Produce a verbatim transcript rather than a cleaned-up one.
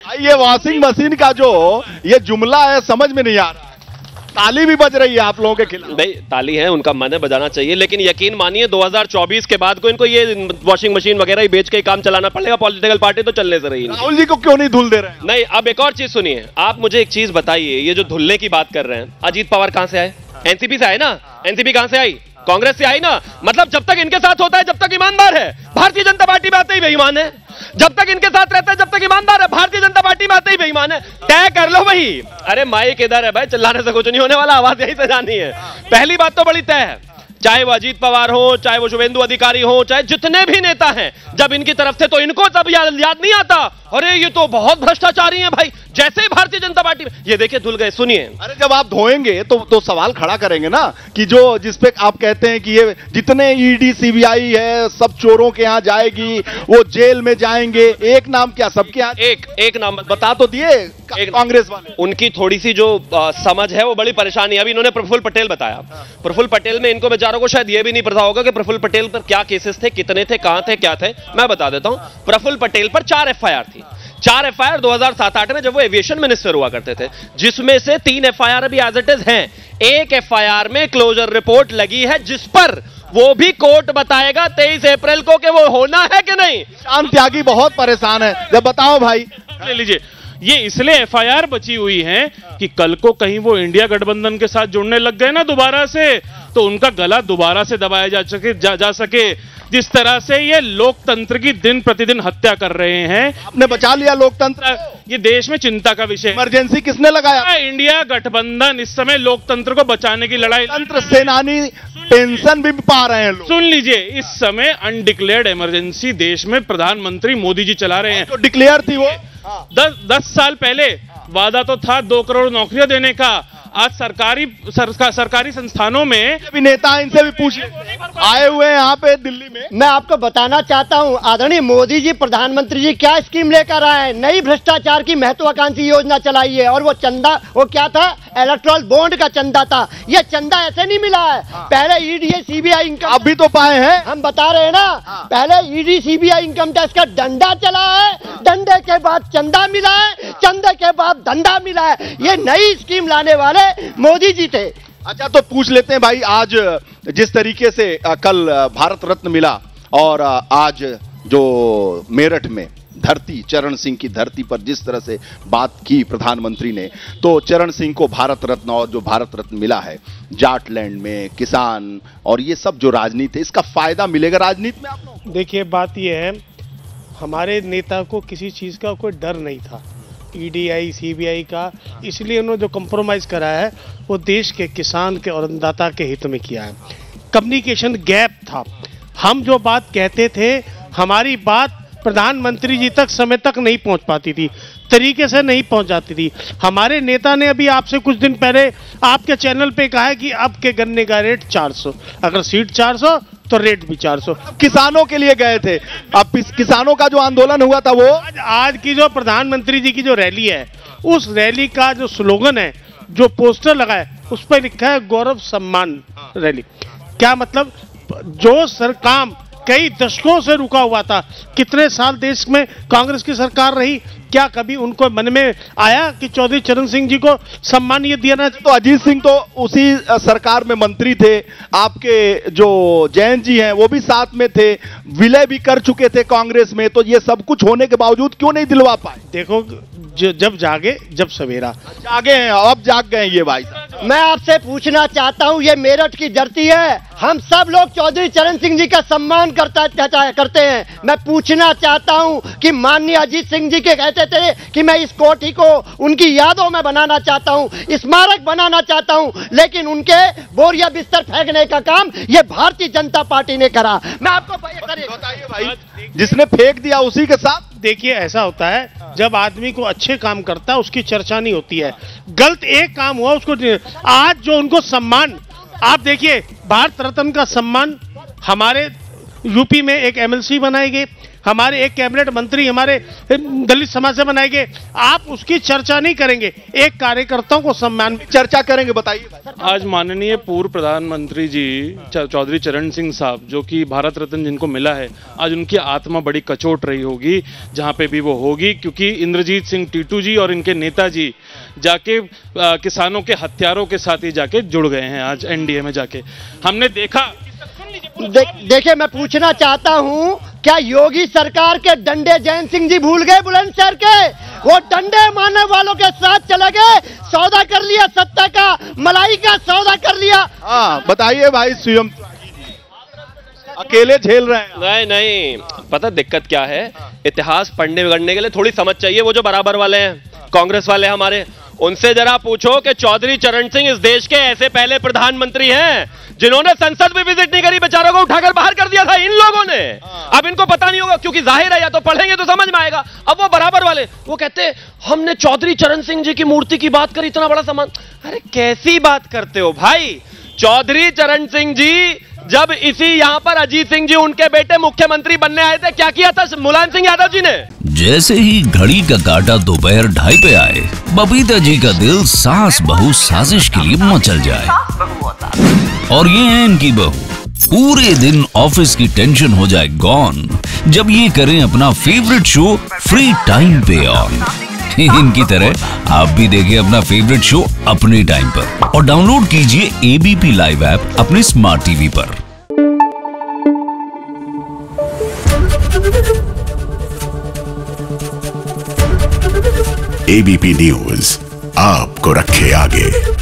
ये washing machine का जो ये जुमला है समझ में नहीं आ रहा है। ताली भी बज रही है आप लोगों के खिलाफ। नहीं, ताली है, उनका मन है, बजाना चाहिए, लेकिन यकीन मानिए दो हज़ार चौबीस के बाद को इनको ये वॉशिंग मशीन वगैरह ही बेच के ही काम चलाना पड़ेगा। पॉलिटिकल पार्टी तो चलने से रही। राहुल जी को क्यों नहीं धुल दे रहे हैं? नहीं, अब एक और चीज सुनिए, आप मुझे एक चीज बताइए, ये जो धुलने की बात कर रहे हैं, अजीत पवार कहां से आए? एनसीपी से आए ना। एनसीपी कहां से आई? कांग्रेस से आई ना। मतलब जब तक इनके साथ होता है जब तक ईमानदार है, भारतीय जनता पार्टी में आते ही बेईमान है। जब तक इनके साथ रहता है जब तक ईमानदार है, भारतीय जनता पार्टी में आते ही बेईमान है। तय कर लो भाई। अरे माइक इधर है भाई, चिल्लाने से कुछ नहीं होने वाला, आवाज यही से जानी है। पहली बात तो बड़ी तय है, चाहे वो अजीत पवार हो, चाहे वो शुभेंदु अधिकारी हो, चाहे जितने भी नेता हैं, जब इनकी तरफ से तो इनको तब याद, याद नहीं आता, अरे ये तो बहुत भ्रष्टाचारी हैं भाई। जैसे ही भारतीय जनता पार्टी में ये देखिए धुल गए। सुनिए, अरे जब आप धोएंगे तो तो सवाल खड़ा करेंगे ना कि जो जिसपे आप कहते हैं कि ये जितने ईडी सीबीआई है सब चोरों के यहाँ जाएगी, वो जेल में जाएंगे। एक नाम क्या सबके यहाँ? एक एक नाम बता तो दिए कांग्रेस वाले। उनकी थोड़ी सी जो आ, समझ है वो बड़ी परेशानी है। अभी इन्होंने प्रफुल्ल पटेल बताया। प्रफुल्ल पटेल में इनको बेचारों को शायद ये भी नहीं पता होगा कि प्रफुल्ल पटेल पर क्या केसेस थे, कितने थे, कहां थे, क्या थे। मैं बता देता हूं, प्रफुल्ल पटेल पर चार एफआईआर थी। चार एफआईआर दो हज़ार सात आठ में जब वो एविएशन मिनिस्टर हुआ करते थे, जिसमें से तीन एफआईआर अभी एज इट इज हैं। एक एफआईआर में क्लोजर रिपोर्ट लगी है जिस पर वो भी कोर्ट बताएगा तेईस अप्रैल को कि वो होना है कि नहीं। शाम त्यागी बहुत परेशान है, जब बताओ भाई। ले लीजिए, ये इसलिए एफआईआर बची हुई है कि कल को कहीं वो इंडिया गठबंधन के साथ जुड़ने लग गए ना दोबारा से, तो उनका गला दोबारा से दबाया जा सके जा, जा सके। जिस तरह से ये लोकतंत्र की दिन प्रतिदिन हत्या कर रहे हैं। आपने बचा लिया लोकतंत्र। ये देश में चिंता का विषय। इमरजेंसी किसने लगाया? इंडिया गठबंधन इस समय लोकतंत्र को बचाने की लड़ाई। तंत्र सेनानी पेंशन भी पा रहे हैं लोग। सुन लीजिए, इस समय अनडिक्लेयर्ड इमरजेंसी देश में प्रधानमंत्री मोदी जी चला रहे हैं। जो डिक्लेयर थी वो दस दस साल पहले वादा तो था दो करोड़ नौकरियां देने का। आज सरकारी सरका, सरकारी संस्थानों में भी नेता इनसे भी पूछ आए हुए हैं यहाँ पे दिल्ली में। मैं आपको बताना चाहता हूँ, आदरणीय मोदी जी प्रधानमंत्री जी क्या स्कीम लेकर आए हैं। नई भ्रष्टाचार की महत्वाकांक्षी योजना चलाई है और वो चंदा वो क्या था, इलेक्ट्रल बॉन्ड का चंदा था। ये चंदा ऐसे नहीं मिला है। पहले ईडी सीबीआई इनकम अभी तो पाए हैं, हम बता रहे हैं ना। पहले ईडी सीबीआई इनकम टैक्स का डंडा चला है, डंडे के बाद चंदा मिला है, चंदे के बाद धंधा मिला है। ये नई स्कीम लाने वाले मोदी जी थे। अच्छा तो पूछ लेते हैं भाई, आज जिस तरीके से कल भारत रत्न मिला और आज जो मेरठ में धरती, चरण सिंह की धरती पर जिस तरह से बात की प्रधानमंत्री ने, तो चरण सिंह को भारत रत्न और जो भारत रत्न मिला है, जाटलैंड में किसान और ये सब जो राजनीति है, इसका फायदा मिलेगा राजनीति में आप लोग? देखिए बात ये है, हमारे नेता को किसी चीज़ का कोई डर नहीं था, ईडीआई सीबीआई का, इसलिए उन्होंने जो कॉम्प्रोमाइज़ करा है वो देश के किसान के और अन्नदाता के हित में किया है। कम्युनिकेशन गैप था। हम जो बात कहते थे, हमारी बात प्रधानमंत्री जी तक समय तक नहीं पहुंच पाती थी, तरीके से नहीं पहुंच जाती थी। हमारे नेता ने अभी आपसे कुछ दिन पहले आपके चैनल पे कहा है कि अब के गन्ने का रेट चार सौ, अगर सीट चार सौ तो रेट भी चार सौ। किसानों के लिए गए थे। अब किसानों का जो आंदोलन हुआ था वो आज, आज की जो प्रधानमंत्री जी की जो रैली है, उस रैली का जो स्लोगन है, जो पोस्टर लगा है, उस पर लिखा है गौरव सम्मान रैली। क्या मतलब, जो सर काम कई दशकों से रुका हुआ था, कितने साल देश में कांग्रेस की सरकार रही, क्या कभी उनको मन में आया कि चौधरी चरण सिंह जी को सम्मान ये दिया ना? तो अजीत सिंह तो उसी सरकार में मंत्री थे, आपके जो जैन जी हैं वो भी साथ में थे, विलय भी कर चुके थे कांग्रेस में, तो ये सब कुछ होने के बावजूद क्यों नहीं दिलवा पाए? देखो, जब जागे जब सवेरा। जागे हैं, अब जाग गए ये भाई। मैं आपसे पूछना चाहता हूं, ये मेरठ की धरती है, हम सब लोग चौधरी चरण सिंह जी का सम्मान करता करते हैं। मैं पूछना चाहता हूं कि माननीय अजीत सिंह जी के कहते थे कि मैं इस कोठी को उनकी यादों में बनाना चाहता हूं, स्मारक बनाना चाहता हूं, लेकिन उनके बोरिया बिस्तर फेंकने का काम ये भारतीय जनता पार्टी ने करा। मैं आपको बताइए भाई, जिसने फेंक दिया उसी के साथ। देखिए ऐसा होता है, जब आदमी को अच्छे काम करता है उसकी चर्चा नहीं होती है, गलत एक काम हुआ उसको। आज जो उनको सम्मान, आप देखिए भारत रत्न का सम्मान, हमारे यूपी में एक एमएलसी बनाई गई, हमारे एक कैबिनेट मंत्री हमारे दलित समाज से बनाए गए, आप उसकी चर्चा नहीं करेंगे, एक कार्यकर्ताओं को सम्मान चर्चा करेंगे, बताइए। आज माननीय पूर्व प्रधानमंत्री जी चौधरी चरण सिंह साहब, जो कि भारत रत्न जिनको मिला है, आज उनकी आत्मा बड़ी कचोट रही होगी जहां पे भी वो होगी, क्योंकि इंद्रजीत सिंह टीटू जी और इनके नेताजी जाके आ, किसानों के हत्यारों के साथ ही जाके जुड़ गए हैं। आज एनडीए में जाके हमने देखा। दे, देखिए मैं पूछना चाहता हूं, क्या योगी सरकार के डंडे जयंत सिंह जी भूल गए बुलंदशहर के? वो डंडे मारने वालों के साथ चले गए, सौदा कर लिया, सत्ता का मलाई का सौदा कर लिया। हाँ बताइए भाई, सीएम अकेले झेल रहे हैं। नहीं नहीं, पता दिक्कत क्या है, इतिहास पढ़ने बिगड़ने के लिए थोड़ी समझ चाहिए। वो जो बराबर वाले हैं, कांग्रेस वाले हमारे, उनसे जरा पूछो कि चौधरी चरण सिंह इस देश के ऐसे पहले प्रधानमंत्री हैं जिन्होंने संसद में विजिट नहीं करी, बेचारों को उठाकर बाहर कर दिया था इन लोगों ने। अब इनको पता नहीं होगा, क्योंकि जाहिर है या तो पढ़ेंगे तो समझ में आएगा। अब वो बराबर वाले वो कहते हमने चौधरी चरण सिंह जी की मूर्ति की बात करी, इतना बड़ा सम्मान। अरे कैसी बात करते हो भाई? चौधरी चरण सिंह जी जब इसी यहां पर अजीत सिंह जी उनके बेटे मुख्यमंत्री बनने आए थे, क्या किया था मुलायम सिंह यादव जी ने? जैसे ही घड़ी का काटा दोपहर ढाई पे आए, बबीता जी का दिल सास बहू साजिश के लिए मचल जाए। और ये है इनकी बहू, पूरे दिन ऑफिस की टेंशन हो जाए गॉन जब ये करें अपना फेवरेट शो फ्री टाइम पे ऑन। इनकी तरह आप भी देखिए अपना फेवरेट शो अपने टाइम पर और डाउनलोड कीजिए एबीपी लाइव ऐप अपने स्मार्ट टीवी पर। एबीपी न्यूज आपको रखे आगे।